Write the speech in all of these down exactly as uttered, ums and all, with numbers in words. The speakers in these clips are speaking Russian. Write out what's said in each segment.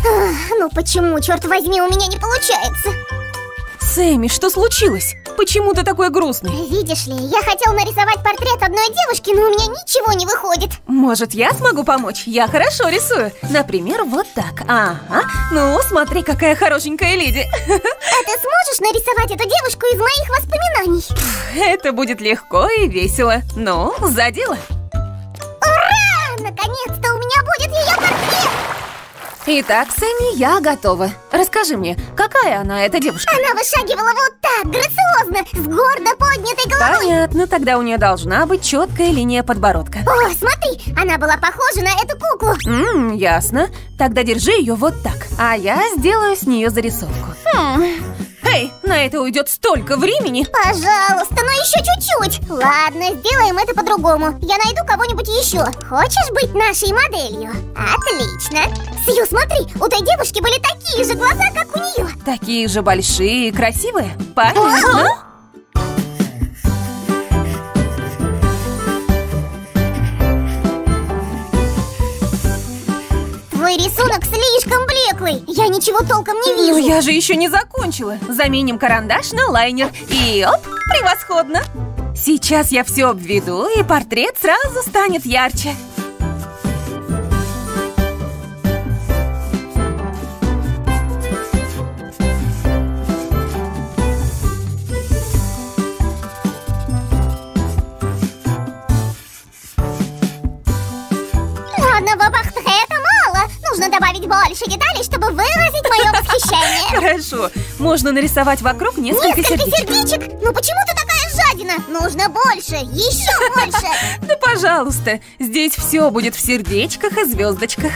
Ах, ну почему, черт возьми, у меня не получается? Сэмми, что случилось? Почему ты такой грустный? Видишь ли, я хотел нарисовать портрет одной девушки, но у меня ничего не выходит. Может, я смогу помочь? Я хорошо рисую. Например, вот так. Ага. Ну, смотри, какая хорошенькая леди. А ты сможешь нарисовать эту девушку из моих воспоминаний? Это будет легко и весело. Ну, за дело. Ура! Наконец-то у меня будет ее портрет! Итак, Сэмми, я готова. Расскажи мне, какая она, эта девушка? Она вышагивала вот так, грациозно, с гордо поднятой головой. Понятно, тогда у нее должна быть четкая линия подбородка. О, смотри, она была похожа на эту куклу. Ммм, ясно. Тогда держи ее вот так, а я сделаю с нее зарисовку. Хм. Эй, на это уйдет столько времени. Пожалуйста, ну еще чуть-чуть. Ладно, сделаем это по-другому. Я найду кого-нибудь еще. Хочешь быть нашей моделью? Отлично. Сью, смотри, у той девушки были такие же глаза, как у нее. Такие же большие и красивые. Понятно? Твой рисунок слишком блеклый. Я ничего толком не вижу. Ну, я же еще не закончила. Заменим карандаш на лайнер. И оп, превосходно. Сейчас я все обведу, и портрет сразу станет ярче. Одного портрета мало. Нужно добавить больше деталей, чтобы выразить мое восхищение. Хорошо. Можно нарисовать вокруг несколько, Несколько сердечек. сердечек? Ну почему ты такая жадина? Нужно больше, еще больше. Да пожалуйста, здесь все будет в сердечках и звездочках.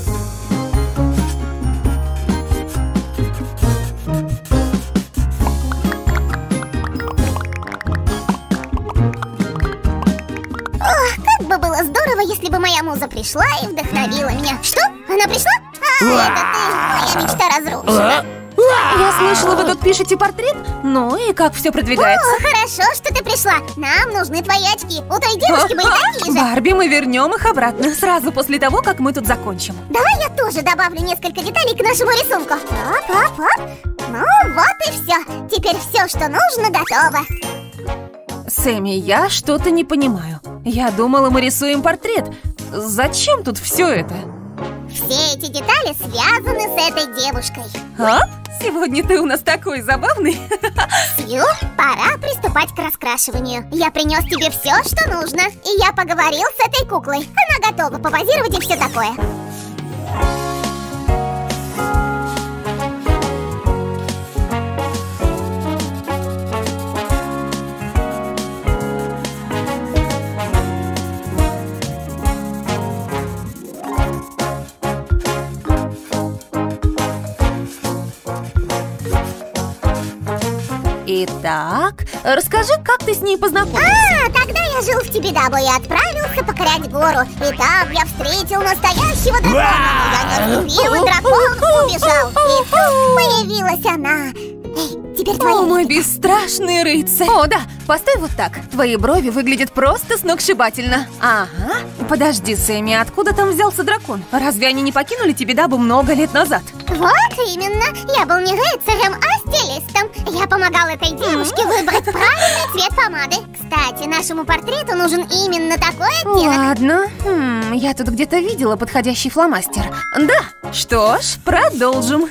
Ох, как бы было здорово, если бы моя муза пришла и вдохновила меня. Что? Она пришла? А, это ты. Моя мечта разрушена. Я слышала, вы тут пишете портрет? Ну и как все продвигается? О, хорошо, что ты пришла. Нам нужны твои очки. У той девушки были такие же. Барби, мы вернем их обратно сразу после того, как мы тут закончим. Давай я тоже добавлю несколько деталей к нашему рисунку. Оп, оп, оп. Ну вот и все. Теперь все, что нужно, готово. Сэмми, я что-то не понимаю. Я думала, мы рисуем портрет. Зачем тут все это? Все эти детали связаны с этой девушкой. А? Сегодня ты у нас такой забавный. Сью, пора приступать к раскрашиванию. Я принес тебе все, что нужно. И я поговорил с этой куклой. Она готова попозировать и все такое. Итак, расскажи, как ты с ней познакомилась? А, тогда я жил в Тибидабо и отправился покорять гору. И там я встретил настоящего дракона. Я не отступил, и дракон убежал. И тут появилась она. Эй, теперь твоя О, мой линейка. бесстрашный рыцарь. О, да, поставь вот так. Твои брови выглядят просто сногсшибательно. Ага. Подожди, Сэмми, откуда там взялся дракон? Разве они не покинули Тибидабо много лет назад? Вот именно. Я был не рыцарем, а стилистом. Я помогал этой девушке выбрать правильный цвет помады. Кстати, нашему портрету нужен именно такой оттенок. Ладно. Хм, я тут где-то видела подходящий фломастер. Да. Что ж, продолжим.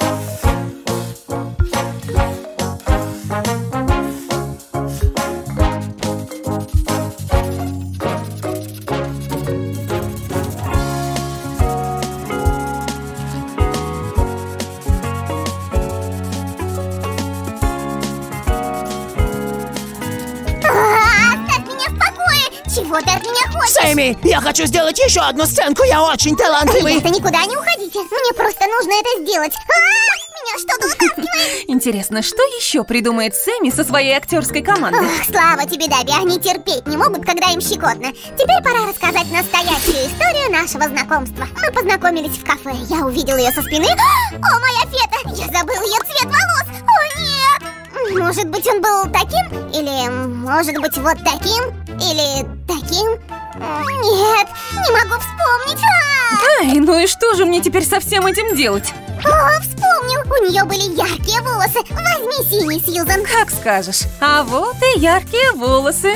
Чего ты от меня хочешь? Сэмми, я хочу сделать еще одну сценку, я очень талантливый. Ребята, никуда не уходите. Мне просто нужно это сделать. А-а-а! Меня что-то вытаскивает. Интересно, что еще придумает Сэмми со своей актерской командой? Ох, слава тебе, Даби, они терпеть не могут, когда им щекотно. Теперь пора рассказать настоящую историю нашего знакомства. Мы познакомились в кафе, я увидел ее со спины. О, моя фета! Я забыл ее цвет волос! О, нет! Может быть, он был таким? Или, может быть, вот таким? Или таким? Нет, не могу вспомнить. А! Ай, ну и что же мне теперь со всем этим делать? О, вспомнил, у нее были яркие волосы. Возьми синий, Сьюзан. Как скажешь. А вот и яркие волосы.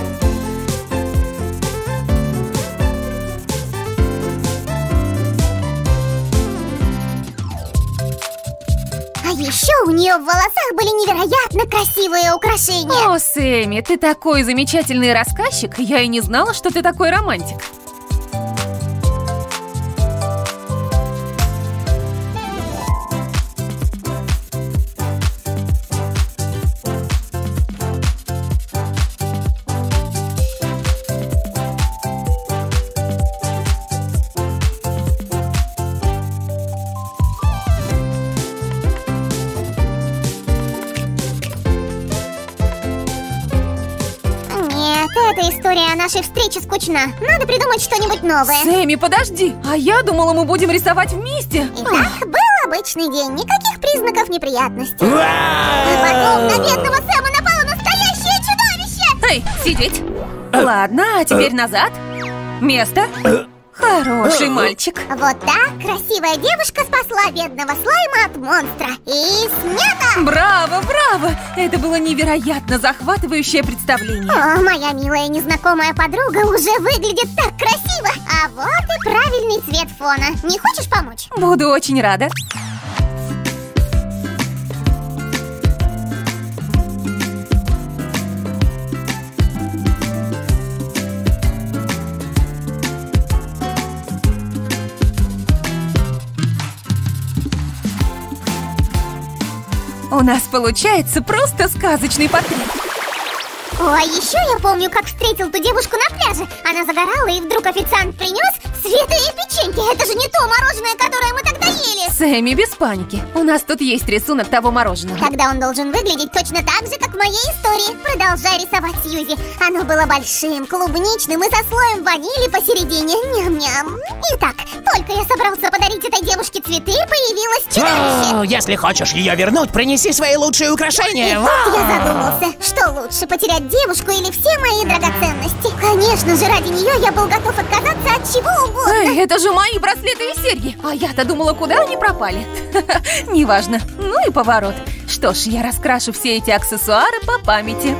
А еще у нее в волосах были невероятно красивые украшения. О, Сэмми, ты такой замечательный рассказчик. Я и не знала, что ты такой романтик. Эта история о нашей встрече скучна. Надо придумать что-нибудь новое. Сэмми, подожди! А я думала, мы будем рисовать вместе. Итак, был обычный день, никаких признаков неприятностей. А потом на бедного Сэма напало настоящее чудовище! Эй, сидеть! Ладно, а теперь назад. Место. Хороший мальчик. Вот так красивая девушка спасла бедного слайма от монстра. И снято! Браво, браво! Это было невероятно захватывающее представление. О, моя милая незнакомая подруга уже выглядит так красиво. А вот и правильный цвет фона. Не хочешь помочь? Буду очень рада. У нас получается просто сказочный портрет. О, а еще я помню, как встретил ту девушку на пляже. Она загорала, и вдруг официант принес цветы и печеньки. Это же не то мороженое, которое мы тогда ели. Сэмми, без паники. У нас тут есть рисунок того мороженого. Тогда он должен выглядеть точно так же, как в моей истории. Продолжай рисовать, Сьюзи. Оно было большим, клубничным и со слоем ванили посередине. Ням-ням. Итак, только я собрался подарить этой девушке цветы, появилось чудовище. О, если хочешь ее вернуть, принеси свои лучшие украшения. И тут я задумался, что лучше, потерять девушку или все мои драгоценности. Конечно же, ради нее я был готов отказаться от чего угодно. Эй, это же мои браслеты и серьги. А я-то думала, куда они пропали. Неважно. Ну и поворот. Что ж, я раскрашу все эти аксессуары по памяти.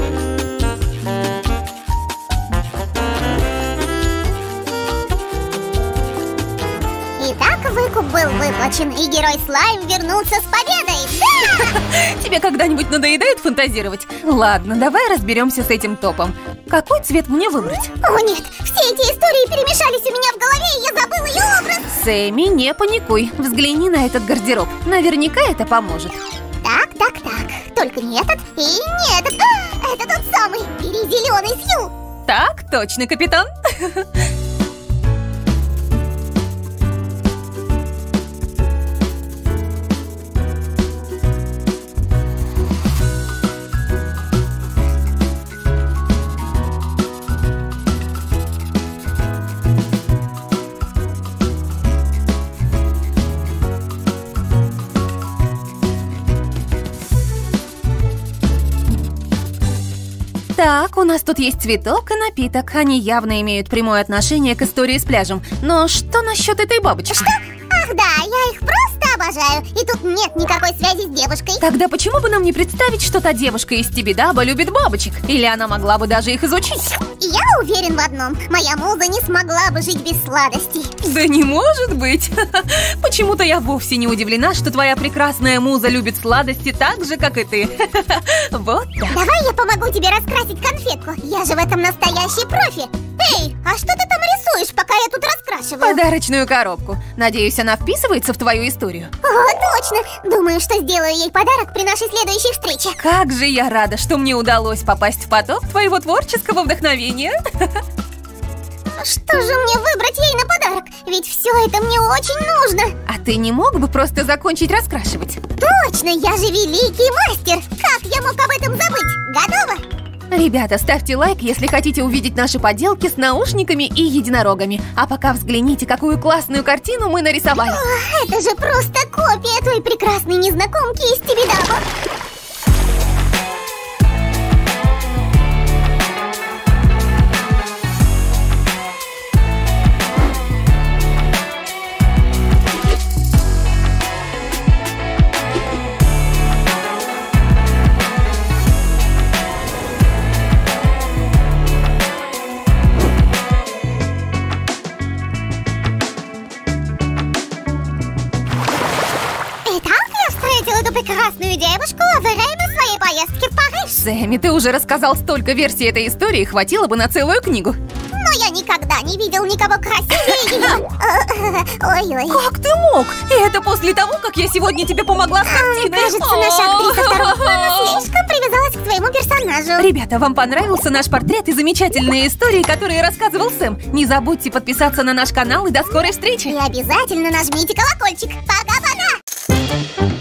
Итак, выкуп был выплачен, и герой Слайм вернулся с победой. Да! Тебе когда-нибудь надоедает фантазировать? Ладно, давай разберемся с этим топом. Какой цвет мне выбрать? О нет, все эти истории перемешались у меня в голове, и я забыла ее образ. Сэмми, не паникуй. Взгляни на этот гардероб. Наверняка это поможет. Так, так, так. Только не этот и не этот. А, это тот самый перезеленый Сью. Так, точно, капитан. Так, у нас тут есть цветок и напиток. Они явно имеют прямое отношение к истории с пляжем. Но что насчет этой бабочки? Что? Ах да, я их просто обожаю. И тут нет никакой связи с девушкой. Тогда почему бы нам не представить, что та девушка из Тибидаба любит бабочек? Или она могла бы даже их изучить? Я уверен в одном. Моя муза не смогла бы жить без сладостей. Да не может быть. Почему-то я вовсе не удивлена, что твоя прекрасная муза любит сладости так же, как и ты. Вот так. Давай я помогу тебе раскрасить конфетку. Я же в этом настоящий профи. Эй, а что ты там рисуешь, пока я тут раскрашиваю? Подарочную коробку. Надеюсь, она вписывается в твою историю. О, точно. Думаю, что сделаю ей подарок при нашей следующей встрече. Как же я рада, что мне удалось попасть в поток твоего творческого вдохновения. Что же мне выбрать ей на подарок? Ведь все это мне очень нужно. А ты не мог бы просто закончить раскрашивать? Точно, я же великий мастер. Как я мог об этом забыть? Готово? Ребята, ставьте лайк, если хотите увидеть наши поделки с наушниками и единорогами. А пока взгляните, какую классную картину мы нарисовали. О, это же просто копия той прекрасной незнакомки из Тибидаба. прекрасную девушку во время своей поездки в Париж. Сэмми, ты уже рассказал столько версий этой истории, хватило бы на целую книгу. Но я никогда не видел никого красивее ее. Ой-ой. Как ты мог? И это после того, как я сегодня тебе помогла с картиной. Кажется, наша актриса второго плана слишком привязалась к твоему персонажу. Ребята, вам понравился наш портрет и замечательные истории, которые рассказывал Сэм? Не забудьте подписаться на наш канал и до скорой встречи. И обязательно нажмите колокольчик. Пока-пока.